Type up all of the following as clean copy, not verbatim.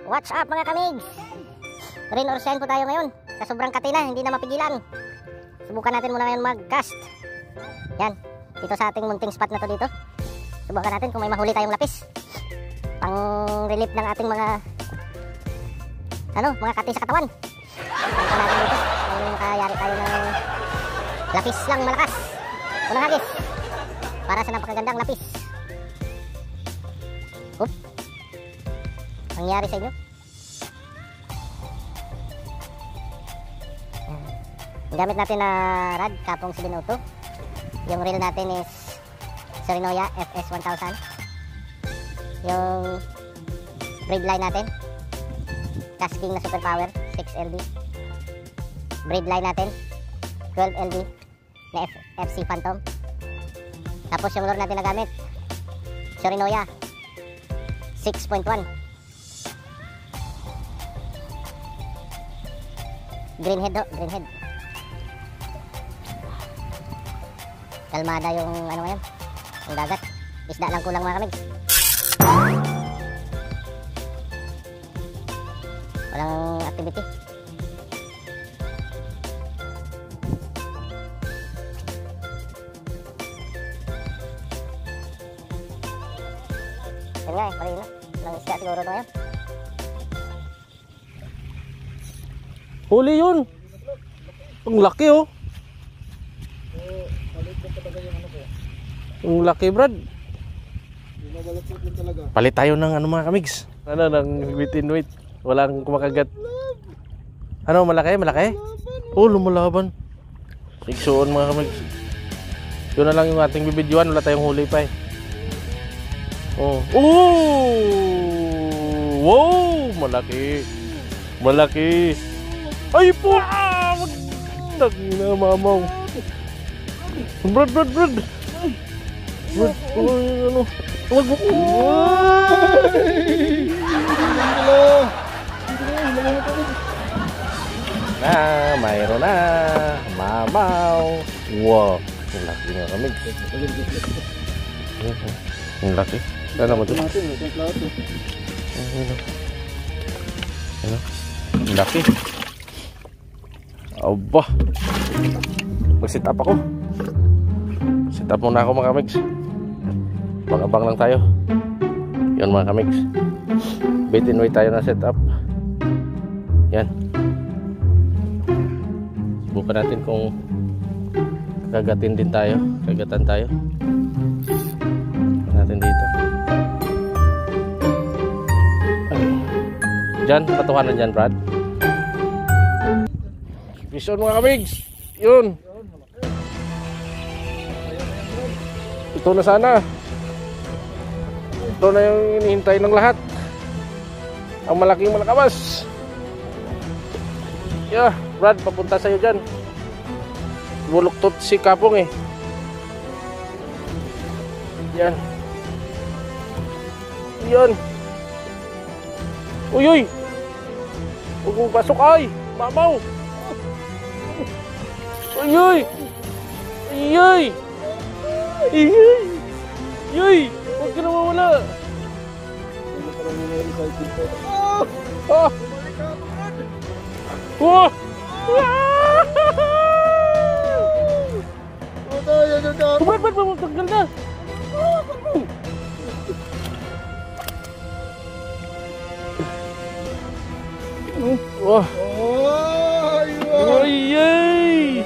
What's up mga kamigs? Rain or shine po tayo ngayon. Sa sobrang kati na, hindi na mapigilan. Subukan natin muna ngayon mag-cast. Yan, dito sa ating munting spot na to dito. Subukan natin kung may mahuli tayong lapis. Pang relief ng ating mga mga kati sa katawan. Subukan natin dito. Kung makayari tayo ng lapis lang malakas. Unang hagis. Para sa napakagandang lapis. Oop. Nangyari sa inyo? Ang gamit natin na rad, Kapong 702. Yung reel natin is Serenoya FS1000. Yung braid line natin, Tasking na Superpower 6LB. Braid line natin 12LB na FC Phantom. Tapos yung lure natin na gamit, Serenoya 6.1. Greenhead do, greenhead. Kalmada yung ngayon, yung dagat. Isda lang kulang mga kamig. Walang activity. Yan nga marino. Walang isda siguro ito ngayon. Huli yun. Ang laki oh. Ang laki brad. Palit tayo ng mga kamigs. Ng bitin weight. Walang kumakagat. Malaki? Malaki? Oh, lumalaban. Sigsuon mga kamigs. Yun na lang yung ating bibidyoan. Wala tayong huli pa eh. Oh. Wow! Malaki. Malaki. Ay po! Nagina mamaw. Brad. Brad, Huwag mo. Mayroon na. Mamaw. Wow. Ang laki nga kami. Ang laki. Ano mo ito? Ang laki. Aba. Mag-sit up ako. Sit up muna ako mga kamigs. Abang-abang lang tayo. Yun mga kamigs. Bait and wait tayo na set up. Yan. Subukan natin kung kagatin din tayo. Kagatan tayo. Natin dito. Diyan, patuhanan dyan Brad. Mission mga kamigs. Yun. Ito na sana. Ito na yung hinihintay ng lahat. Ang malaking malakabas. Yeah, Brad, papunta sa'yo dyan. Buluktot si Kapong eh. Yan. Yan. Uy! Huwag mong pasok ay! Mamaw! Uy! Uy! Yoy! Huwag ka na mawala! Wow! Brad, magtanggal na! Wah! Ay!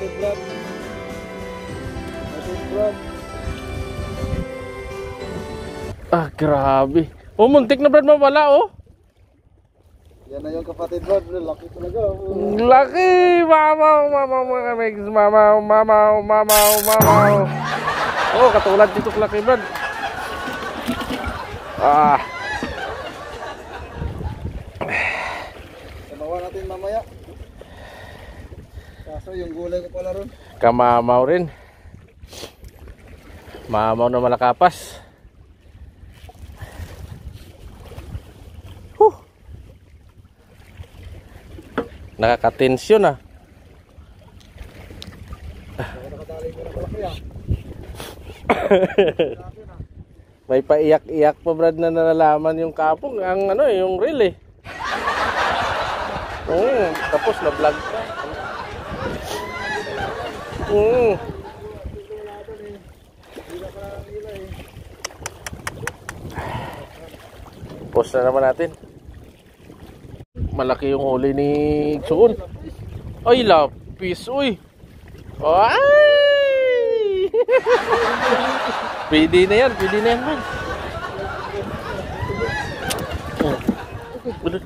Ah, grabe. Oh, muntik na Brad mawala oh. Yan na yung kapatid Brad, laki talaga. Laki! Mamaw mga kamigs. Mamaw. Oh, katulad dito laki Brad. Ah. Sabawa natin mamaya. Kaso yung gulay ko pala ron. Kamamaw rin. Mamaw na malakapas. Nakakatensyon ah. May paiyak-iyak pa Brad na nalalaman yung Kapong. Ang yung reel eh. Tapos na vlog pa. Post na naman natin. Malaki yung huli ni Tsuon. Ay, lapis. Uy. Ay! Pwede na yan man. Bener.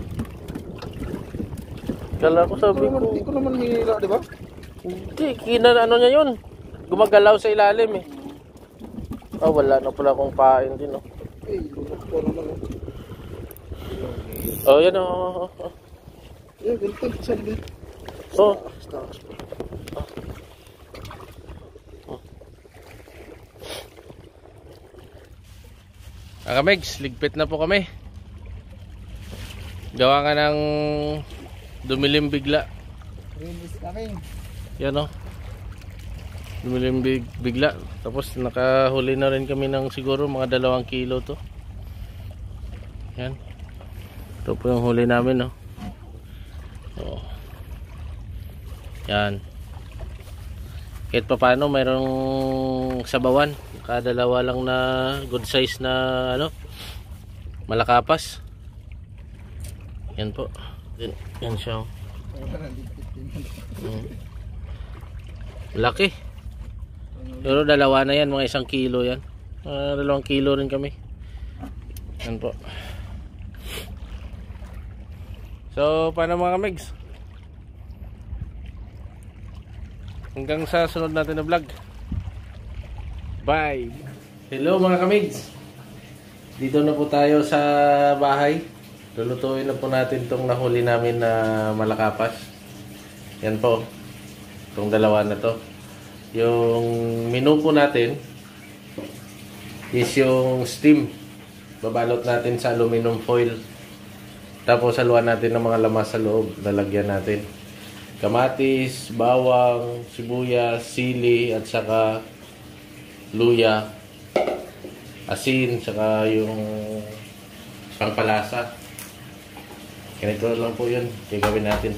Kala ko sabi ko. Hindi ko naman hihila, di ba? Hindi, ano niya yun. Gumagalaw sa ilalim eh. Wala na pala akong pain din. Lunok po naman. Yan Ganito, sabi. Stocks. Kamegs, ligpit na po kami. Gawa nga ng dumilim bigla. Release kami. Yan dumilim bigla. Tapos nakahuli na rin kami ng siguro mga 2 kilo to. Yan. Ito po yung huli namin Yan. Kahit pa paano mayroong sabawan. Kadalawa lang na good size na malakapas. Yan po. Yan siya. Laki. Pero 2 na yan, mga 1 kilo yan. 2 kilo rin kami. Yan po. So, paano mga kamigs? Hanggang sa sunod natin na vlog. Bye! Hello mga kamigs! Dito na po tayo sa bahay. Lulutuin na po natin itong nahuli namin na malakapas. Yan po. Itong 2 na to. Yung menu po natin is yung steam. Babalot natin sa aluminum foil. Tapos haluan natin ng mga lamas sa loob. Lalagyan natin kamatis, bawang, sibuyas, sili, at saka luya, asin, saka yung pangpalasa. Ganito lang po yun. Gagawin natin.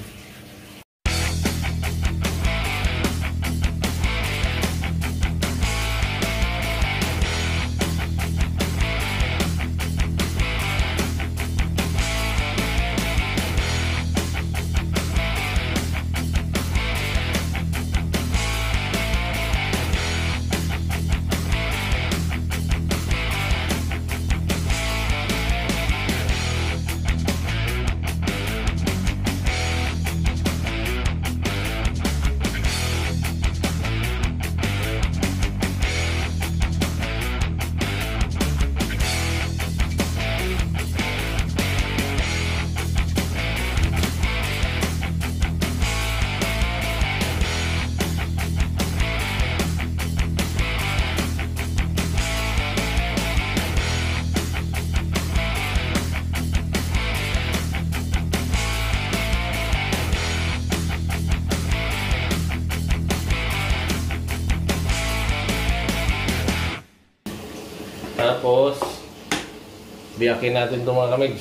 Tapos biyakin natin itong mga kamigs.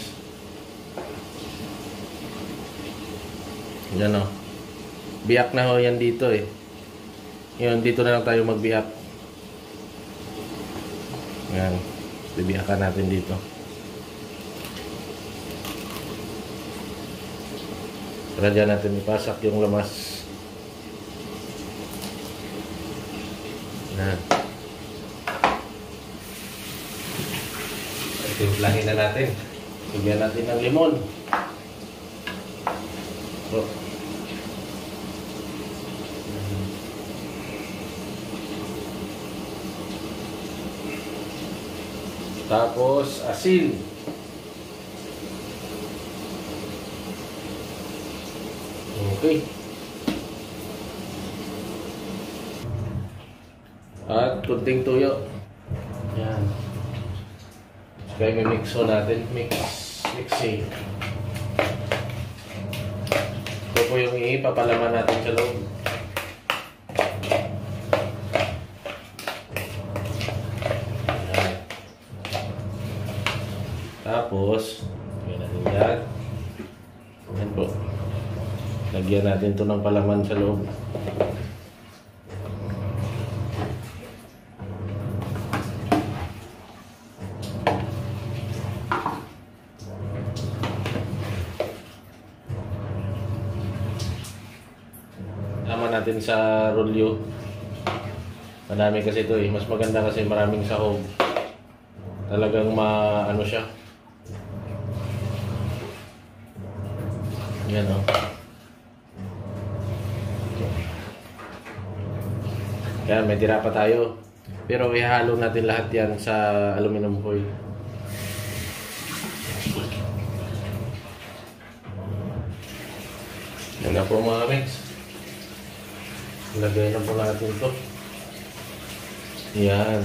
Yan biyak na yan dito eh. Yun, dito na lang tayo magbiyak. Yan, bibiyakan natin dito. Para dyan natin ipasak yung lamas. Yan. Timplahin na natin. Lagyan natin ng limon. Tapos asin. Okay. At kunting tuyo. Yan. Kaya may mixo natin. Mixing. Ito po yung ipapalaman natin sa loob. Ayan. Tapos, gawin natin yan. Ayan po. Lagyan natin to ng palaman sa loob. Tama natin sa rolyo. Madami kasi ito eh. Mas maganda kasi maraming sahog. Talagang ano siya. Yan o. Kaya may tira pa tayo. Pero ihalo natin lahat yan sa aluminum foil. Yan na po mga mix. Lagay na po natin ito. Yan.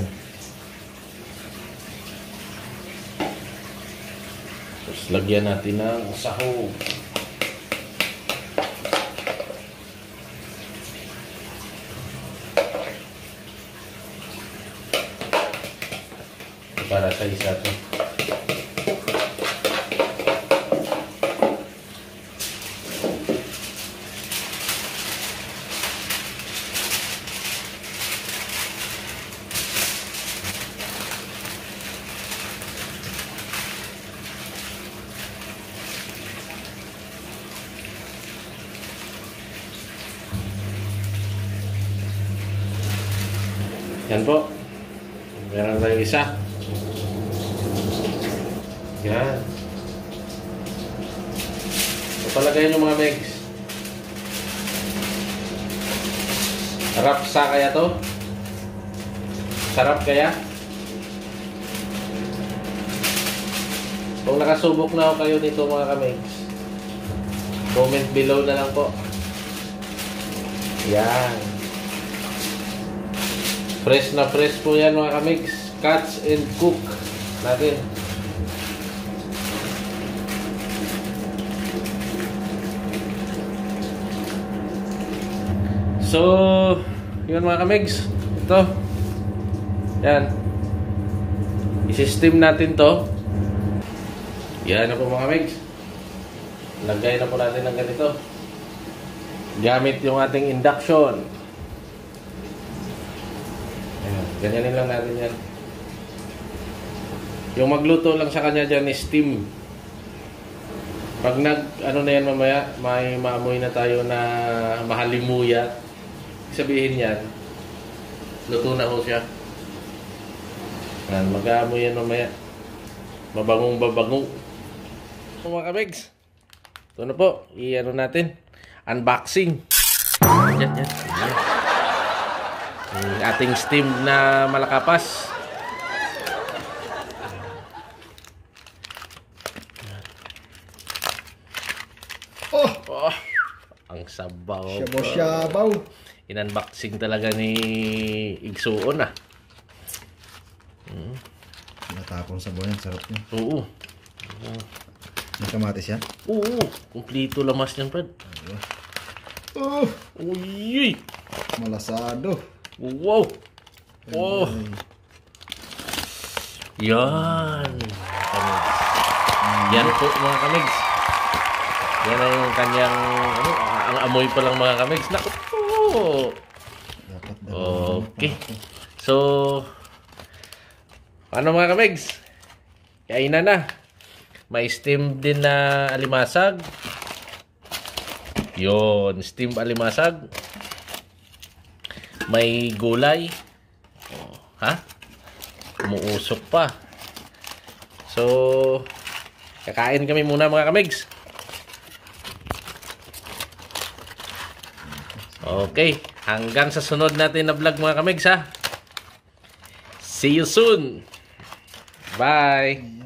Tapos lagyan natin ng sahog. Para sa isa to. Yan po. Meron tayong isa. Yan. So, palagay nyo mga megs. Sarap sa kaya to? Sarap kaya? Kung nakasubok na kayo nito mga kamegs, comment below na lang po. Yan. Fresh na fresh po yan mga kamegs. Catch and cook natin. So, yun mga kamegs. Ito. Yan. I-system natin to. Yan na po mga kamegs. Lagay na po natin ng ganito. Gamit yung ating induction. Ayan. Ganyanin lang natin yan. Yung magluto lang sa kanya dyan is steam. Pag ano na yan mamaya, may maamoy na tayo na mahalimuya. Sabihin yan, luto na ho siya. Mag-aamoy yan mamaya. Mabangong babangong. So mga kamegs, ito na po, i-ano natin, unboxing. Yan. Yung ating steam na malakapas. Oh, ang sabaw. Shabaw. In-unboxing talaga ni Igsuon ah. Natapon sa buwan, sarap niya. Oo. May kamatis yan? Oo. Kumplito lamas yan, Brad. Uy! Malasado. Wow! Oh! Yan! Yan po mga kamigs. Yan na yung kanyang ang amoy pa lang mga kamigs. Naku po! Okay. So, ano mga kamigs? Kainan na. May steam din na alimasag. Yun, steam alimasag. May gulay. Oh, ha? Umuusok pa. So, kakain kami muna mga kamigs. Okay, hanggang sa sunod natin na vlog mga kamigs ha. See you soon. Bye.